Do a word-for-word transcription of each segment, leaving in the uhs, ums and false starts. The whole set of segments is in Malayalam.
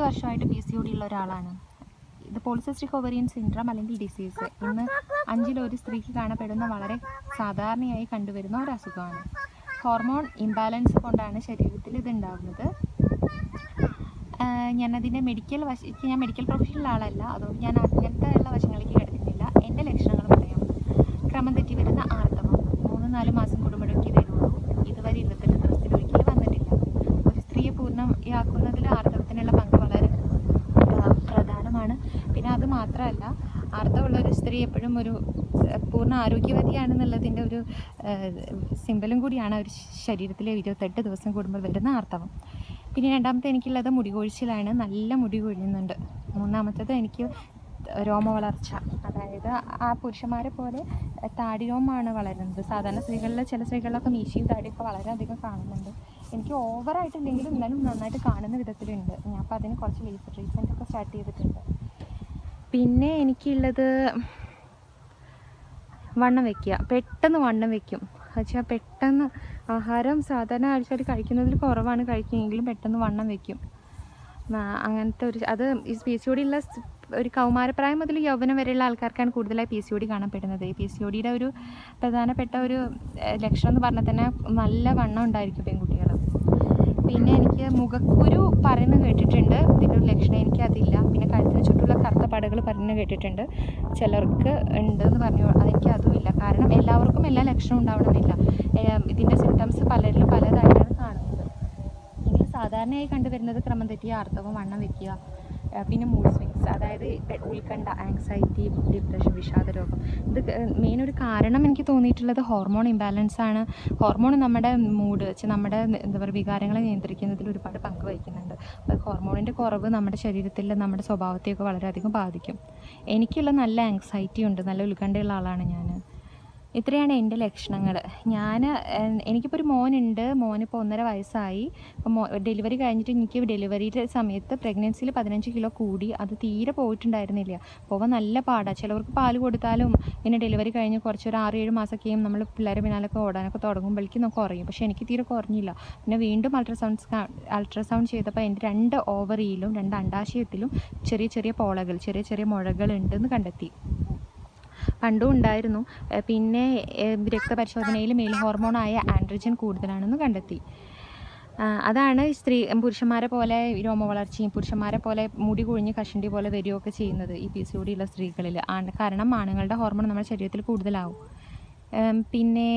വർഷമായിട്ട് പി സി ഒ ഡി ഉള്ള ഒരാളാണ്. ഇത് പോളിസിസ്റ്റിക് ഒവേറിയൻ സിൻഡ്രോം അല്ലെങ്കിൽ ഡിസീസ് ഇന്ന് അഞ്ചിലൊരു സ്ത്രീക്ക് കാണപ്പെടുന്ന വളരെ സാധാരണയായി കണ്ടുവരുന്ന ഒരു അസുഖമാണ്. ഹോർമോൺ ഇംബാലൻസ് കൊണ്ടാണ് ശരീരത്തിൽ ഇത് ഉണ്ടാകുന്നത്. ഞാനതിൻ്റെ മെഡിക്കൽ വശ ഞാൻ മെഡിക്കൽ പ്രൊഫഷണൽ ആളല്ല, അതുകൊണ്ട് ഞാൻ അങ്ങനത്തെ ഉള്ള വശങ്ങളിലേക്ക് കിടക്കുന്നില്ല. എൻ്റെ ലക്ഷണങ്ങൾ പറയാം. ക്രമം തെറ്റി വരുന്ന ആർത്തവം മൂന്ന് നാല് മാസം കൂടുമ്പോഴൊക്കെ വരുള്ളൂ. ഇതുവരെ ഇരുപത്തെട്ട് ദിവസത്തിൽ ഒരിക്കലും വന്നിട്ടില്ല. ഒരു സ്ത്രീയെ പൂർണ്ണയാക്കുന്നതിൽ ആർത്തവത്തിനുള്ള പങ്ക് വളരെ പ്രധാനമാണ്. പിന്നെ അത് മാത്രമല്ല, ആർത്തവമുള്ളൊരു സ്ത്രീ എപ്പോഴും ഒരു പൂർണ്ണ ആരോഗ്യവതിയാണെന്നുള്ളതിൻ്റെ ഒരു സിമ്പലും കൂടിയാണ് ഒരു ശരീരത്തിലെ ഇരുപത്തെട്ട് ദിവസം കൂടുമ്പോൾ വരുന്ന ആർത്തവം. പിന്നെ രണ്ടാമത്തെ എനിക്കുള്ളത് മുടി കൊഴിച്ചിലാണ്. നല്ല മുടി കൊഴിയുന്നുണ്ട്. മൂന്നാമത്തേത് എനിക്ക് രോമ വളർച്ച, അതായത് ആ പുരുഷന്മാരെ പോലെ താടി രോമമാണ് വളരുന്നത്. സാധാരണ സ്ത്രീകളിൽ ചില സ്ത്രീകളിലൊക്കെ മീശയും താടിയൊക്കെ വളരെയധികം കാണുന്നുണ്ട്. എനിക്ക് ഓവറായിട്ടില്ലെങ്കിലും എന്നാലും നന്നായിട്ട് കാണുന്ന വിധത്തിലുണ്ട്. ഞാൻ അപ്പോൾ അതിന് കുറച്ച് ലേസർ ട്രീറ്റ്മെൻ്റ് ഒക്കെ സ്റ്റാർട്ട് ചെയ്തിട്ടുണ്ട്. പിന്നെ എനിക്കുള്ളത് വണ്ണം വയ്ക്കുക. പെട്ടെന്ന് വണ്ണം വയ്ക്കും. വെച്ചാൽ പെട്ടെന്ന് ആഹാരം സാധാരണ ആൾക്കാർ കഴിക്കുന്നതിൽ കുറവാണ് കഴിക്കുമെങ്കിലും പെട്ടെന്ന് വണ്ണം വയ്ക്കും. അങ്ങനത്തെ ഒരു അത് ഈ പി സി ഒ ഡി ഉള്ള ഒരു കൗമാരപ്രായം മുതൽ യൗവനം വരെയുള്ള ആൾക്കാർക്കാണ് കൂടുതലായി പി സി ഒ ഡി കാണപ്പെടുന്നത്. ഈ പി സി ഒ ഡിയുടെ ഒരു പ്രധാനപ്പെട്ട ഒരു ലക്ഷണം എന്ന് പറഞ്ഞാൽ തന്നെ നല്ല വണ്ണം ഉണ്ടായിരിക്കും പെൺകുട്ടികൾ. പിന്നെ എനിക്ക് മുഖക്കുരു പറയുന്നത് കേട്ടിട്ടുണ്ട്. ഇതിൻ്റെ ഒരു ലക്ഷണം എനിക്കതില്ല. പിന്നെ കഴുത്തിന് ചുറ്റുള്ള കറുത്ത പാടുകൾ പറയുന്നത് കേട്ടിട്ടുണ്ട്. ചിലർക്ക് ഉണ്ട് എന്ന് പറഞ്ഞു. അതെനിക്ക് അതുമില്ല. കാരണം എല്ലാവർക്കും എല്ലാ ലക്ഷണവും ഉണ്ടാവണമെന്നില്ല. ഇതിൻ്റെ സിംറ്റംസ് പലരിലും പലതായിട്ടാണ് കാണുന്നത്. എങ്കിൽ സാധാരണയായി കണ്ടുവരുന്നത് ക്രമം തെറ്റിയ ആർത്തവം, വണ്ണം വയ്ക്കുക, പിന്നെ മൂഡ് സ്വിങ്സ്, അതായത് ഉത്കണ്ഠ, ആങ്സൈറ്റി, ഡിപ്രഷൻ, വിഷാദരോഗം. ഇത് മെയിൻ ഒരു കാരണം എനിക്ക് തോന്നിയിട്ടുള്ളത് ഹോർമോൺ ഇംബാലൻസ് ആണ്. ഹോർമോൺ നമ്മുടെ മൂഡ് വെച്ച് നമ്മുടെ എന്താ പറയുക വികാരങ്ങളെ നിയന്ത്രിക്കുന്നതിൽ ഒരുപാട് പങ്ക് വഹിക്കുന്നുണ്ട്. അപ്പോൾ ഹോർമോണിൻ്റെ കുറവ് നമ്മുടെ ശരീരത്തിൽ നമ്മുടെ സ്വഭാവത്തെയൊക്കെ വളരെയധികം ബാധിക്കും. എനിക്കുള്ള നല്ല ആങ്സൈറ്റി ഉണ്ട്, നല്ല ഉത്കണ്ഠയുള്ള ആളാണ് ഞാൻ. ഇത്രയാണ് എൻ്റെ ലക്ഷണങ്ങൾ. ഞാൻ എനിക്കിപ്പോൾ ഒരു മോനുണ്ട്. മോനിപ്പോൾ ഒന്നര വയസ്സായി. ഇപ്പോൾ മോ ഡെലിവറി കഴിഞ്ഞിട്ട് എനിക്ക് ഡെലിവറിയുടെ സമയത്ത് പ്രഗ്നൻസിയിൽ പതിനഞ്ച് കിലോ കൂടി. അത് തീരെ പോയിട്ടുണ്ടായിരുന്നില്ല. പോകാൻ നല്ല പാടാണ്. ചിലവർക്ക് പാല് കൊടുത്താലും പിന്നെ ഡെലിവറി കഴിഞ്ഞ് കുറച്ച് ഒരു ആറ് ഏഴ് മാസമൊക്കെയും നമ്മൾ പിള്ളേരെ പിന്നാലൊക്കെ ഓടാനൊക്കെ തുടങ്ങുമ്പോഴേക്കും നമുക്ക് കുറയും. പക്ഷേ എനിക്ക് തീരെ കുറഞ്ഞില്ല. പിന്നെ വീണ്ടും അൾട്രാസൗണ്ട്സ് അൾട്രാസൗണ്ട് ചെയ്തപ്പോൾ എൻ്റെ രണ്ട് ഓവറിയിലും രണ്ട് അണ്ടാശയത്തിലും ചെറിയ ചെറിയ പോളകൾ, ചെറിയ ചെറിയ മുഴകൾ ഉണ്ടെന്ന് കണ്ടെത്തി. പണ്ടും ഉണ്ടായിരുന്നു. പിന്നെ രക്തപരിശോധനയിൽ മെയിൽ ഹോർമോണായ ആൻഡ്രോജൻ കൂടുതലാണെന്ന് കണ്ടെത്തി. അതാണ് സ്ത്രീ പുരുഷന്മാരെ പോലെ രോമ വളർച്ചയും പുരുഷന്മാരെ പോലെ മുടി കൊഴിഞ്ഞ് കഷണ്ടി പോലെ വരികയൊക്കെ ചെയ്യുന്നത് ഈ പി സി ഒ ഡി ഉള്ള സ്ത്രീകളിൽ. കാരണം ആണുങ്ങളുടെ ഹോർമോൺ നമ്മുടെ ശരീരത്തിൽ കൂടുതലാവും. പിന്നെ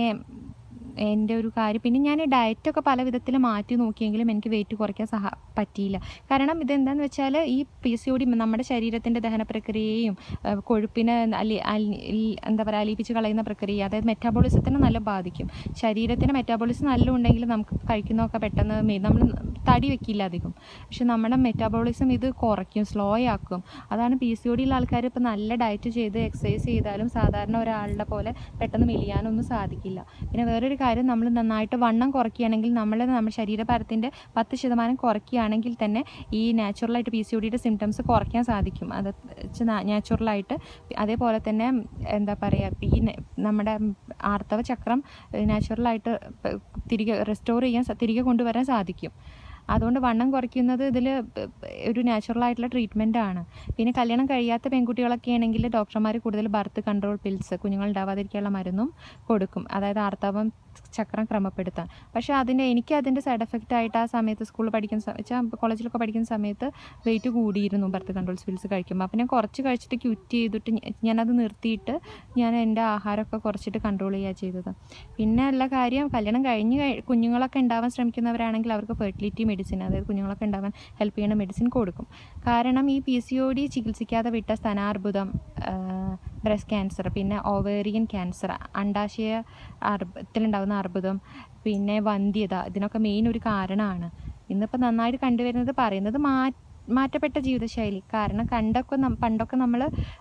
എൻ്റെ ഒരു കാര്യം, പിന്നെ ഞാൻ ഡയറ്റൊക്കെ പല വിധത്തിൽ മാറ്റി നോക്കിയെങ്കിലും എനിക്ക് വെയിറ്റ് കുറയ്ക്കാൻ സഹ പറ്റിയില്ല. കാരണം ഇതെന്താണെന്ന് വെച്ചാൽ ഈ പി സി ഒ ഡി നമ്മുടെ ശരീരത്തിൻ്റെ ദഹന പ്രക്രിയയും കൊഴുപ്പിനെ അലി എന്താ പറയുക അലിയിപ്പിച്ച് കളയുന്ന പ്രക്രിയ, അതായത് മെറ്റാബോളിസത്തിനെ നല്ല ബാധിക്കും. ശരീരത്തിന് മെറ്റാബോളിസം നല്ല ഉണ്ടെങ്കിൽ നമുക്ക് കഴിക്കുന്നതൊക്കെ പെട്ടെന്ന് നമ്മൾ തടി വെക്കില്ല അധികം. പക്ഷെ നമ്മുടെ മെറ്റാബോളിസം ഇത് കുറയ്ക്കും, സ്ലോ ആക്കും. അതാണ് പി സി ഒ ഡി ഉള്ള ആൾക്കാർ ഇപ്പോൾ നല്ല ഡയറ്റ് ചെയ്ത് എക്സസൈസ് ചെയ്താലും സാധാരണ ഒരാളുടെ പോലെ പെട്ടെന്ന് മെലിയാനൊന്നും സാധിക്കില്ല. പിന്നെ വേറൊരു കാര്യം, നമ്മൾ നന്നായിട്ട് വണ്ണം കുറയ്ക്കുകയാണെങ്കിൽ നമ്മൾ നമ്മുടെ ശരീരഭാരത്തിൻ്റെ പത്ത് ശതമാനം കുറയ്ക്കുകയാണെങ്കിൽ തന്നെ ഈ നാച്ചുറലായിട്ട് പി സി ഒ ഡിയുടെ സിംറ്റംസ് കുറയ്ക്കാൻ സാധിക്കും. അത് നാച്ചുറലായിട്ട്. അതേപോലെ തന്നെ എന്താ പറയുക, ഈ നമ്മുടെ ആർത്തവ ചക്രം നാച്ചുറലായിട്ട് തിരികെ റെസ്റ്റോർ ചെയ്യാൻ തിരികെ കൊണ്ടുവരാൻ സാധിക്കും. അതുകൊണ്ട് വണ്ണം കുറയ്ക്കുന്നത് ഇതിൽ ഒരു നാച്ചുറലായിട്ടുള്ള ട്രീറ്റ്മെൻ്റ് ആണ്. പിന്നെ കല്യാണം കഴിയാത്ത പെൺകുട്ടികളൊക്കെ ആണെങ്കിൽ ഡോക്ടർമാർ കൂടുതൽ ബർത്ത് കൺട്രോൾ പിൽസ്, കുഞ്ഞുങ്ങൾ ഉണ്ടാവാതിരിക്കാനുള്ള മരുന്നും കൊടുക്കും, അതായത് ആർത്തവം ചക്രം ക്രമപ്പെടുത്താൻ. പക്ഷേ അതിൻ്റെ എനിക്ക് അതിൻ്റെ സൈഡ് എഫക്റ്റ് ആയിട്ട് ആ സമയത്ത് സ്കൂളിൽ പഠിക്കുന്ന വെച്ചാൽ കോളേജിലൊക്കെ പഠിക്കുന്ന സമയത്ത് വെയിറ്റ് കൂടിയിരുന്നു ബർത്ത് കൺട്രോൾ പിൽസ് കഴിക്കുമ്പോൾ. അപ്പോൾ ഞാൻ കുറച്ച് കഴിച്ചിട്ട് ക്വിറ്റ് ചെയ്തിട്ട് ഞാനത് നിർത്തിയിട്ട് ഞാൻ എൻ്റെ ആഹാരമൊക്കെ കുറച്ചിട്ട് കൺട്രോൾ ചെയ്യുക ചെയ്തത്. പിന്നെ ഉള്ള കാര്യം, കല്യാണം കഴിഞ്ഞ് കുഞ്ഞുങ്ങളൊക്കെ ഉണ്ടാവാൻ ശ്രമിക്കുന്നവരാണെങ്കിൽ അവർക്ക് ഫെർട്ടിലിറ്റി മെഡിസിൻ, അതായത് കുഞ്ഞുങ്ങളൊക്കെ ഉണ്ടാവാൻ ഹെൽപ്പ് ചെയ്യുന്ന മെഡിസിൻ കൊടുക്കും. കാരണം ഈ പി സി ഒ ഡി ചികിത്സിക്കാതെ വിട്ട സ്തനാർബുദം, ബ്രസ്റ്റ് ക്യാൻസർ, പിന്നെ ഓവേറിയൻ ക്യാൻസർ, അണ്ടാശയ അർബത്തിലുണ്ടാകുന്ന അർബുദം, പിന്നെ വന്ധ്യത, ഇതിനൊക്കെ മെയിൻ ഒരു കാരണമാണ്. ഇന്നിപ്പോൾ നന്നായിട്ട് കണ്ടുവരുന്നത് പറയുന്നത് മാ മാറ്റപ്പെട്ട ജീവിതശൈലി. കാരണം കണ്ടൊക്കെ പണ്ടൊക്കെ നമ്മൾ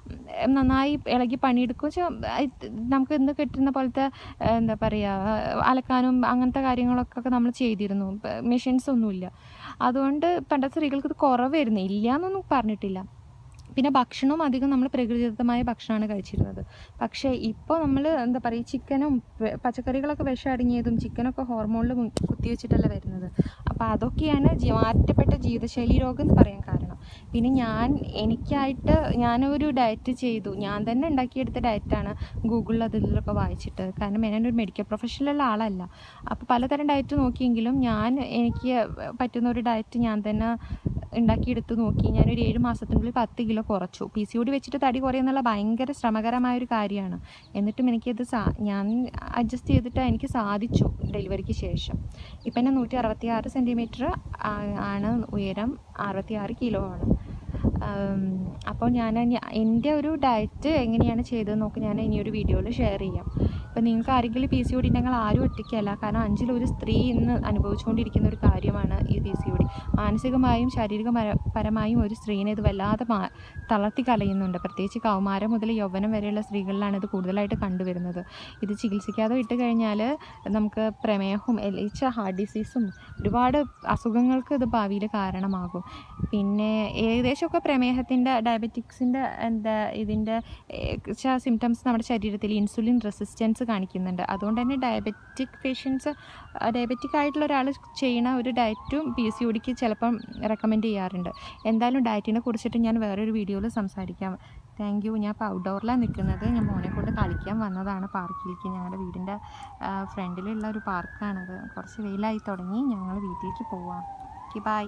നന്നായി ഇളകി പണിയെടുക്കും. നമുക്ക് ഇന്ന് കിട്ടുന്ന പോലത്തെ എന്താ പറയുക അലക്കാനും അങ്ങനത്തെ കാര്യങ്ങളൊക്കെ നമ്മൾ ചെയ്തിരുന്നു. മെഷീൻസ് ഒന്നുമില്ല. അതുകൊണ്ട് പണ്ടത്തെ സ്ത്രീകൾക്ക് ഇത് കുറവായിരുന്നു. ഇല്ല എന്നൊന്നും പറഞ്ഞിട്ടില്ല. പിന്നെ ഭക്ഷണവും അധികം നമ്മൾ പ്രകൃതിദത്തമായ ഭക്ഷണമാണ് കഴിച്ചിരുന്നത്. പക്ഷേ ഇപ്പോൾ നമ്മൾ എന്താ പറയുക ചിക്കനും പച്ചക്കറികളൊക്കെ വിഷം അടങ്ങിയതും ചിക്കനൊക്കെ ഹോർമോണിൽ കുത്തിവെച്ചിട്ടല്ല വരുന്നത്. അപ്പോൾ അതൊക്കെയാണ് മാറ്റപ്പെട്ട ജീവിതശൈലി രോഗം എന്ന് പറയാൻ കാരണം. പിന്നെ ഞാൻ എനിക്കായിട്ട് ഞാനൊരു ഡയറ്റ് ചെയ്തു, ഞാൻ തന്നെ ഉണ്ടാക്കിയെടുത്ത ഡയറ്റാണ്, ഗൂഗിളിൽ അതിലൊക്കെ വായിച്ചിട്ട്. കാരണം ഞാനൊരു മെഡിക്കൽ പ്രൊഫഷണലുള്ള ആളല്ല. അപ്പോൾ പലതരം ഡയറ്റ് നോക്കിയെങ്കിലും ഞാൻ എനിക്ക് പറ്റുന്ന ഒരു ഡയറ്റ് ഞാൻ തന്നെ ഉണ്ടാക്കിയെടുത്ത് നോക്കി. ഞാനൊരു ഏഴ് മാസത്തിനുള്ളിൽ പത്ത് കിലോ കുറച്ചു. പി സി ഒ ഡി വെച്ചിട്ട് തടി കുറയുന്നുള്ള ഭയങ്കര ശ്രമകരമായൊരു കാര്യമാണ്. എന്നിട്ടും എനിക്കത് സാ ഞാൻ അഡ്ജസ്റ്റ് ചെയ്തിട്ട് എനിക്ക് സാധിച്ചു ഡെലിവറിക്ക് ശേഷം. ഇപ്പം എന്നെ നൂറ്റി അറുപത്തി ആറ് സെൻറ്റിമീറ്റർ ആണ് ഉയരം, അറുപത്തി ആറ് കിലോ ആണ്. അപ്പോൾ ഞാൻ എൻ്റെ ഒരു ഡയറ്റ് എങ്ങനെയാണ് ചെയ്തതെന്ന് നോക്കി ഞാൻ ഇനിയൊരു വീഡിയോയിൽ ഷെയർ ചെയ്യാം. ഇപ്പം നിങ്ങൾക്ക് ആരെങ്കിലും പി സി ഒ ഡി ഉണ്ടെങ്കിൽ ആരും ഒറ്റയ്ക്കല്ല. കാരണം അഞ്ചിലൊരു സ്ത്രീ ഇന്ന് അനുഭവിച്ചുകൊണ്ടിരിക്കുന്ന ഒരു കാര്യമാണ് ഈ പി സി ഒ ഡി. മാനസികമായും ശാരീരികപരമായും ഒരു സ്ത്രീനെ ഇത് വല്ലാതെ മാ തളർത്തി കളയുന്നുണ്ട്. പ്രത്യേകിച്ച് കൗമാരം മുതൽ യൗവനം വരെയുള്ള സ്ത്രീകളിലാണ് ഇത് കൂടുതലായിട്ട് കണ്ടുവരുന്നത്. ഇത് ചികിത്സിക്കാതെ ഇട്ട് കഴിഞ്ഞാൽ നമുക്ക് പ്രമേഹവും എൽ എച്ച് ഹാർട്ട് ഡിസീസും ഒരുപാട് അസുഖങ്ങൾക്ക് ഇത് ഭാവിയിൽ കാരണമാകും. പിന്നെ ഏകദേശമൊക്കെ പ്രമേഹത്തിൻ്റെ ഡയബറ്റിക്സിൻ്റെ എന്താ ഇതിൻ്റെ സിംറ്റംസ് നമ്മുടെ ശരീരത്തിൽ ഇൻസുലിൻ റെസിസ്റ്റൻസ് കാണിക്കുന്നുണ്ട്. അതുകൊണ്ട് തന്നെ ഡയബറ്റിക് പേഷ്യൻസ് ഡയബറ്റിക് ആയിട്ടുള്ള ഒരാൾ ചെയ്യുന്ന ഒരു ഡയറ്റും പി സി ഒ ഡിക്ക് ചിലപ്പം റെക്കമെൻഡ് ചെയ്യാറുണ്ട്. എന്തായാലും ഡയറ്റിനെ കുറിച്ചിട്ട് ഞാൻ വേറൊരു വീഡിയോയിൽ സംസാരിക്കാം. Thank you. ഞാൻ ഇപ്പോൾ ഔട്ട്ഡോറിലാണ് നിൽക്കുന്നത്. ഞാൻ മോനെ കൊണ്ട് കളിക്കാൻ വന്നതാണ് പാർക്കിലേക്ക്. ഞങ്ങളുടെ വീടിൻ്റെ ഫ്രണ്ടിലുള്ള ഒരു പാർക്കാണത്. കുറച്ച് വെയിലായി തുടങ്ങി, ഞങ്ങൾ വീട്ടിലേക്ക് പോവാം. Okay, by.